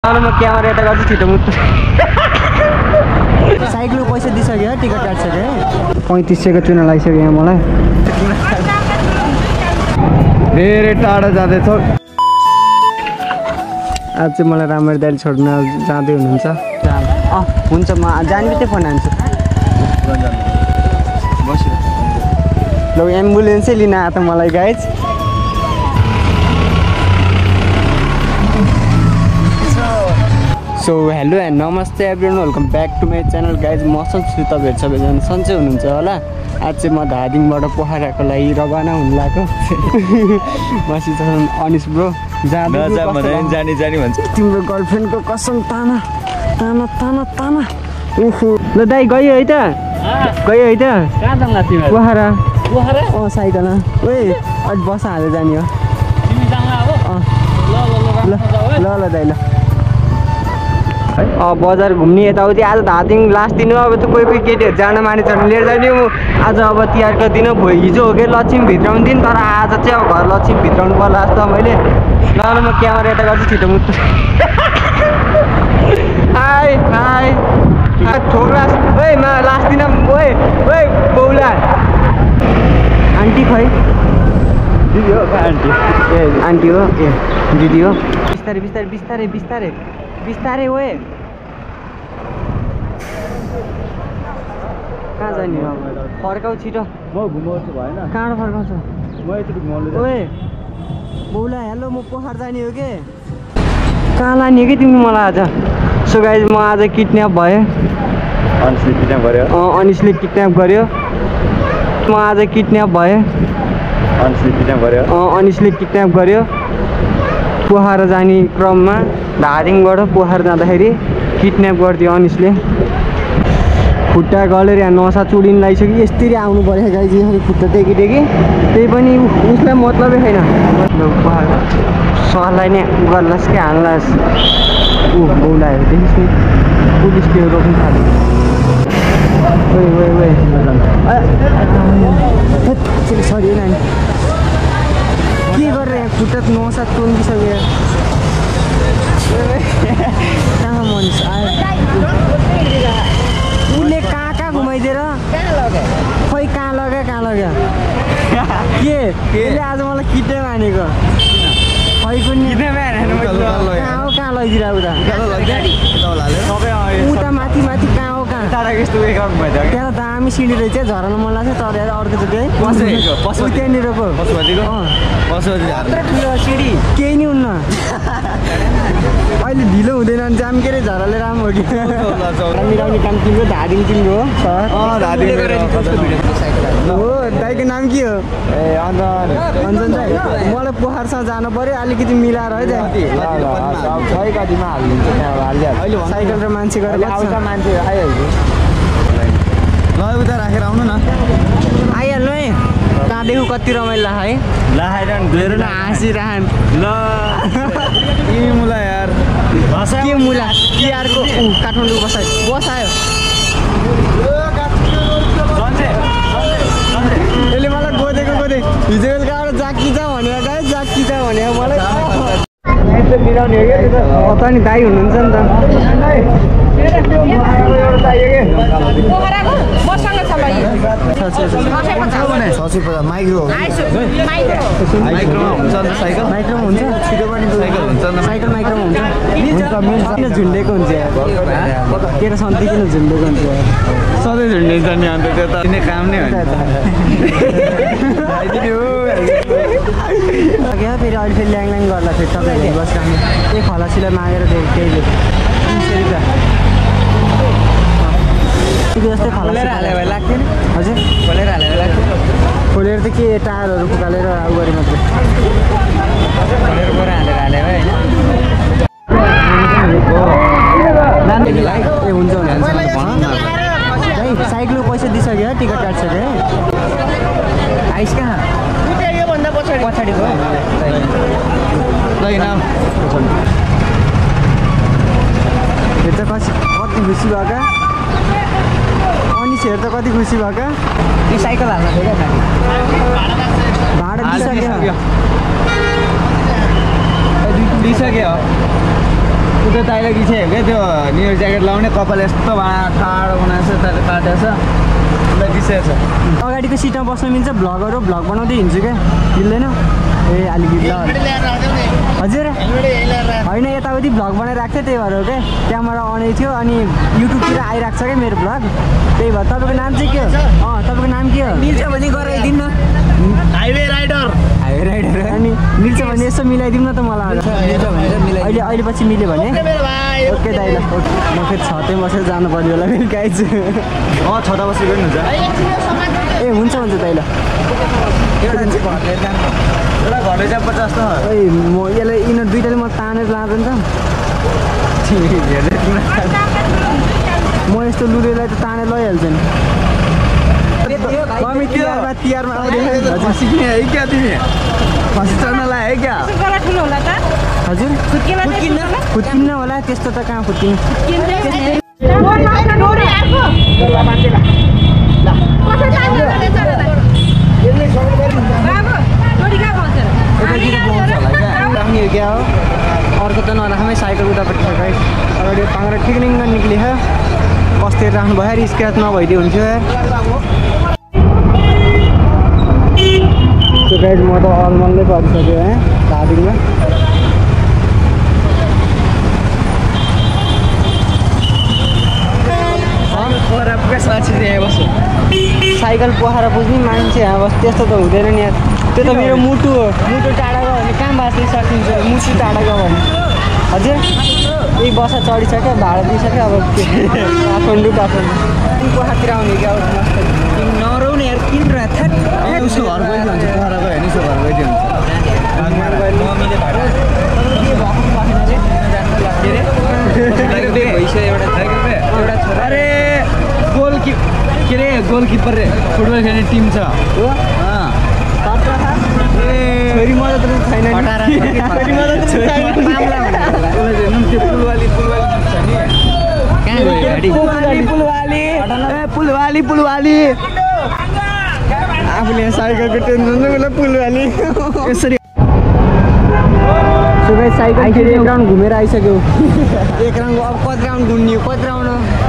म क्यामेरा यता गर्छु छिटो मुट्छु साइकलको पैसा दिइसक्यो टिकट काटिसक्यो है 3500 को चुना लगाइसक्यो यहाँ मलाई धेरै टाढा जाँदैछ आज चाहिँ मलाई राम्ररी दाइले छोड्न जाँदै हुनुहुन्छ हुन्छ म जाने बित्तिकै फोन हान्छु ल एम्बुलेन्सै लिन आयो त मलाई गाइज सो हेलो एन्ड नमस्ते everyone welcome back to my channel guys म सन्चै तपाईँहरू सबैजना सन्चै हुनुहुन्छ होला आज चाहिँ म धादिङबाट पोखराको लागि रवाना हुन लाग्यो मसित अनिस ब्रो जानी भन्छ तिम्रो गर्लफ्रेन्डको कसम ताना ताना ताना ताना ल दाइ गयो है त गयो है त कहाँ जाँला तिमी पोखरा साइकलमा ओए अलि बस हालेर जाने हो ल दाइ ल बजार घुम्ने यताउति आज धादिङ लास्ट दिन अब त कोही केटीहरू जान मानिसहरू लिएर जाने हो आज अब तिहारको दिन हिजो हो कि लक्ष्मी भित्राउने दिन तर आज चाहिँ अब घर लक्ष्मी भित्राउनु पर्ला जस्तो मैले ल म क्यामेरा यता गर्छु छिटो मुट्छु हाई हाई ठोक्ला ओए मा लास्ट दिन ओए ओए बौला आन्टी खै दिदी हो आन्टी ए आन्टी हो ए दिदी हो बिस्तारै बिस्तारै बिस्तारै बिस्तारै बिस्तारै ओए कहाँ जाने हो फर्काउ छिटो म घुमाउँछु भएन कहाँ फर्काउँछ म यति घुमाउनु ओए बौला हेलो म पोखर जाने हो के कहाँ लाने हो कि तिमी मलाई आज सो गाइज म आज किडन्याप भएँ अनिसले किडन्याप गर्यो अनिसले किडन्याप गर्यो म आज किडन्याप भएँ अनिसले किडन्याप गर्यो अनिसले किडन्याप गर्यो पोखरा जाने क्रममा धादिङबाट पोखरा जाँदाखेरि किडन्याप गरिदियो अनिसले खुट्टा गलेर यहाँ नसा चुडिन लगाइसक्यो यसरी आउनु पऱ्यो गाइज यसरी खुट्टा टेकी त्यही पनि उसलाई मतलबै छैन सरलाई नै गर्लास् कि हाल्लास् बौलाहरू देखिस् नि पुलिसले रोक्नु थाल्यो सरी नानी के गरेर यहाँ खुट्टा नसा टोङ्गिसक्यो कहाँ मनिस आयो उसले कहाँ घुमाइदिएर खोइ कहाँ लग्यो के यसले आज मलाई किडन्याप हानेको खै पनि कहाँ लगिदिएर उता माथि माथि कहाँ हो कहाँ त्यहाँ दामी सिँढी रहेछ झर्न मन लाग्छ तर अर्कोचोटि त्यहाँनिरको सिँढी केही नै हुन्न अहिले ढिलो हुँदैन जाम के अरे झरले राम्रो हो कि मिलाउने काम तिम्रो धादिङ तिम्रो हो हो दाइको नाम के हो ए अन्जन दाइ मलाई पोखरसँग जानु पऱ्यो अलिकति मिलाएर है दाइ कतिमा हालिदिन्छ त्यहाँ साइकल र मान्छे गरेर आउँछ मान्छे आइहाल्छ ल उता राखेर आउनु न आइहाल्नु है कहाँदेखि कति रमाइलो है लाएर धेरै न हाँसिरहन् ल के मुला यार के मुला तिहारको काठमाडौँ बसायो यसले मलाई गोदेको हिजो बेलुका जाकी जा भनेर गाई जाकी जा भनेर मलाई मिलाउने हो क्या पता नि दाई हुनुहुन्छ नि त माइक्रो हुन्छ माइक्रोमा हुन्छ छिटो पनि साइकल माइक्रोमा हुन्छ किन झुन्डेको हुन्छ केटा सन्ती किन झुन्डेको हुन्छ सधैँ झुन्डिन्छ नि अन्त त्यो त काम नै हो क्या फेरि अहिले फेरि ल्याङ गर्दा फेरि तपाईँहरूले बस काम एक खलासीलाई मागेर त्यही 300 रुपियाँ जस्तै खोलेर हाल्यो भने लाग्थ्यो नि हजुर खोलेर हाल्यो भने लाग्थ्यो खोलेर त के टायरहरू फुकालेर आउ गरे मात्रै खोलेर गएर हालेर होइन ए हुन्छ भने साइकलको पैसा दिइसक्यो टिकट काटिसक्यो है आइस कहाँ पछाडिको हेर त कति खुसी भएका अनिसहरू त कति खुसी भएका यो साइकल हाल्न थियो क्या भाडा दिइसक्यो त्यो ताइला गिछे के त्यो न्यू इयर ज्याकेट लाउने कपाल यस्तो ठाडो बनाएको छ त्यसले काटेको छ ल गिसेछ अगाडिको सिटमा बस्न मिल्छ भ्लगर भ्लग बनाउँदै हिँड्छु क्या मिल्दैन ए अलिकति हजुर होइन यताउति भ्लग बनाइरहेको थियो त्यही भएर हो क्या क्यामेरा अनै थियो अनि युट्युबतिर आइरहेको छ क्या मेरो भ्लग त्यही भएर तपाईँको नाम चाहिँ के हो तपाईँको नाम के हो मिल्छ भने गराइदिनु न हाइवे राइडर अनि मिल्छ भने यसो मिलाइदिउँ न त मलाई अहिले पछि मिल्यो भने ओके दाइ ल म फेरि छतै बसेर जानु पर्यो होला फेरि गाइज छता बसेर पनि हुन्छ ए हुन्छ दाइ ल एउटा घटे चाहिँ 50 त ए म यसलाई यिनीहरू दुइटाले म तानेर लाँदैन त म यस्तो लुरेलाई त तानेर लैहाल्छु नि तिहारमा सिक्ने है क्या तिमी खसी चढ्नलाई है क्या हजुर खुत्किन्न होला त्यस्तो त कहाँ खुत्किनु क्या हो अर्को त नराख्मै साइकल उतापट्टि छ गाइस अगाडि पाङ्रा टिक्रिङ गर्न निक्ले कस्तेर राख्नु भयो यार स्क्र्याच नभइदियो हुन्थ्यो यार त्यो गाइस म त अलमलले गरिसक्यो है धादिङमा साइकल पोखरा पुग्ने मान्छे यहाँ बस त्यस्तो त हुँदैन नि यार त्यो त मेरो मुटु हो मुटु टाढा गयो भने कहाँ बाँच्नै सकिन्छ मुटु टाढा गयो भने हजुर यही बसा चढिसक्यो भाडा दिइसक्यो अब काठमाडौँ पोखातिर आउने क्या नरौ नि यार किन उसको घर गइदियो हुन्छ पोखरा गयो भने उसको घर गइदियो हुन्छ अरे गोलकिपर फुटबल खेल्ने टिम छ छोरी मजा त छैन पुलवाली आफूले साइकलको टेन्सन पुलवाली यसरी साइकल फेरि एक राउन्ड घुमेर आइसक्यो एक राउन्ड अब कति राउन्ड घुम्ने कति राउन्ड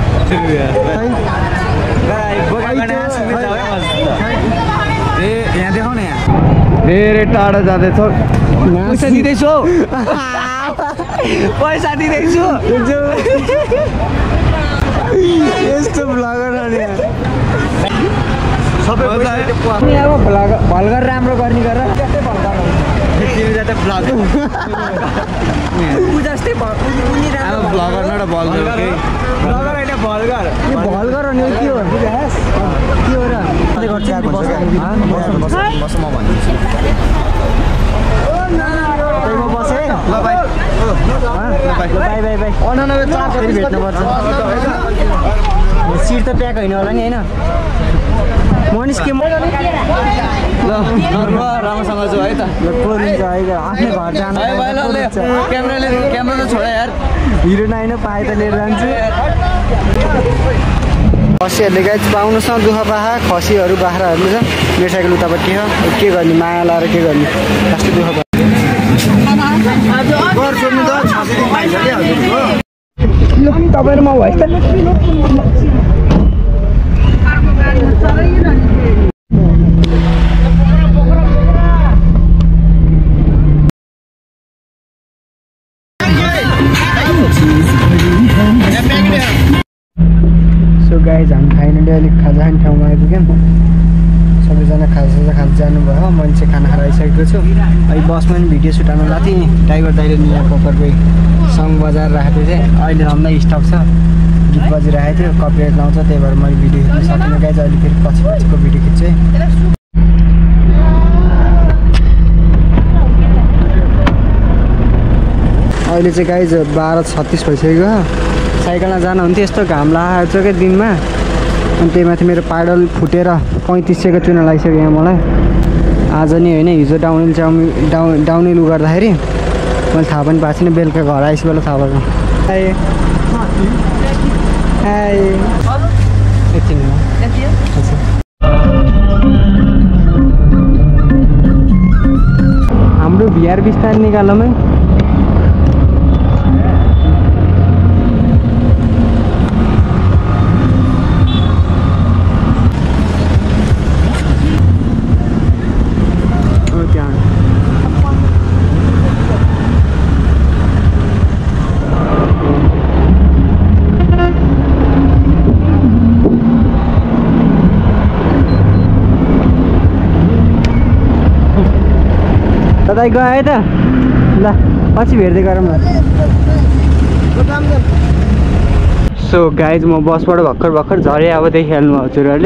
यहाँ देखाउ न यहाँ धेरै टाढा जाँदैछौ पैसा दिँदैछु यस्तो भ्लगर सबै अब भल्गर राम्रो गर्ने गरेर त्यस्तै भल्गर जस्तै भ्लगर न भल्गर भल्गर हो नि के हो र सिट त प्याक होइन होला नि होइन मनिस के राम्रोसँग छु है त आफ्नै घर जानु क्यामेरा त छोड यार हिरो होइन पाए त लिएर जान्छु खसीहरूले गाइस पाउनुहोस् न दुःख पाखा खसीहरू बाख्राहरूले छ मेरो साइकल उतापट्टि हो के गर्ने माया लाएर के गर्ने कस्तो दुःख तपाईँहरूमा भयो सो गाइज हामी फाइनली अलिक खाजा खाने ठाउँमा आइपुग्यौँ सबैजना खाजा खान जानुभयो मैले चाहिँ खाना खाएर आइसकेको छु अहिले बसमा पनि भिडियो सुट हाल्नु लाएको थिएँ ड्राइभर दाइले यहाँ पकरको सङ्ग बजाएर राखेको थिएँ अहिले रम्दा स्टक छ गीत बजिरहेको थियो कपिराइट लाउँछ त्यही भएर मैले भिडियो खिच्नु सकिनँ गाइज अहिले फेरि पछिको भिडियो खिच्छु अहिले चाहिँ गाइज 12:36 भइसक्यो साइकलमा जानुहुन्थ्यो यस्तो घाम लागेको छ क्या दिनमा अनि त्यही माथि मेरो पाइडल फुटेर 3500को चुना लगाइसक्यो यहाँ मलाई आज नि होइन हिजो डाउनहिल गर्दाखेरि मैले थाहा पनि पाएको छैन बेलुका घर आइस बेला थाहा भएको हाम्रो भिआर बिस्तार निकालमै दाइ गयो त ल पछि भेट्दै गरौँ न सो गाइज म बसबाट भर्खर झरेँ अबदेखि खेल्नु हजुरहरूले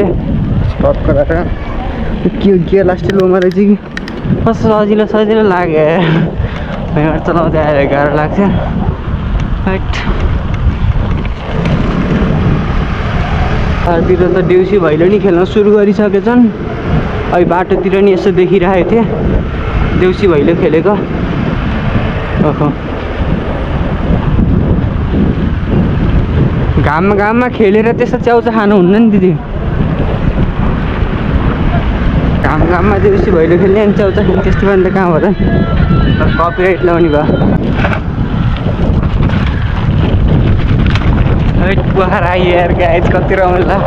के लास्टै लोमा रहेछ कि कस्तो सजिलो लाग्यो यहाँबाट चलाउँदै आएर गाह्रो लाग्छ तिर त देउसी भैलेनी खेल्न सुरु गरिसकेछन् अहिले बाटोतिर नि यसो देखिरहेको थिएँ देउसी भैलो खेलेको ओहो घाममा खेलेर त्यस्तो च्याउचा खानुहुन्न नि दिदी घाममा देउसी भैलो खेल्ने अनि च्याउचा खेल्ने त्यस्तो पनि त कहाँ भयो त कपिराइट लाउने भयो पोखर आयो यार गाइज कति रमाइलो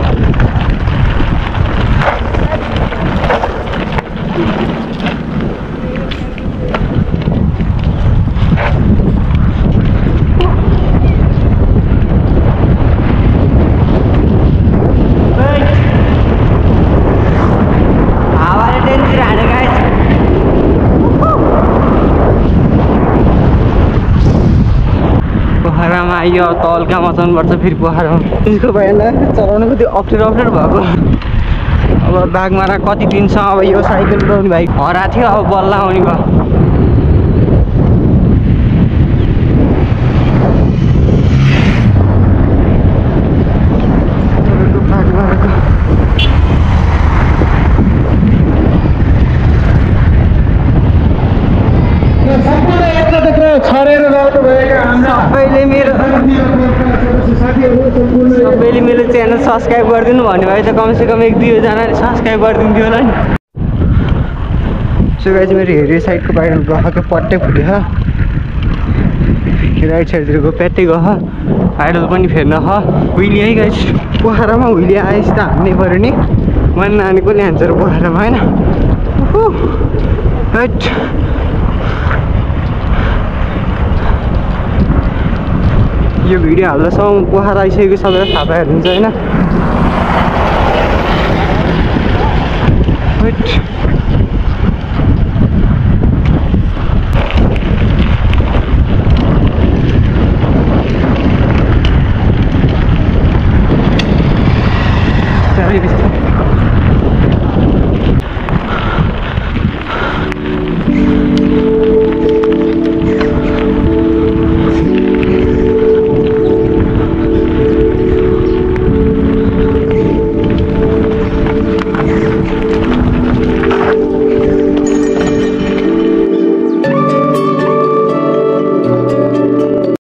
पोखरामा आइयो तल्का मचाउनु पर्छ फेरि पोखरामा त्यसको भएन चलाउनु कति अप्ठ्यारो भएको अब बाघमारा कति दिनसम्म अब यो साइकल उडाउने भाइ हरा थियो अब बल्ल आउने भयो सबैले मेरो च्यानल सब्सक्राइब गरिदिनु भन्ने भए त कमसेकम 1-2 जनाले सब्सक्राइब गरिदिन्थ्यो होला नि सो गाइज मेरो हेऱ्यो साइडको बाहिर गएको पट्टै फुट्यो राइट साइडतिर गयो प्याट्टै गयो आइडल पनि फेर्न हुइली है गाइज पोखरामा हुइली आएपछि त हान्नै पऱ्यो नि मैले नानी पनि हान्छ र पोखरामा होइन यो भिडियो हाल्दासम्म पोखरा आइसकेको सबैलाई थाहा पाइहाल्नुहुन्छ होइन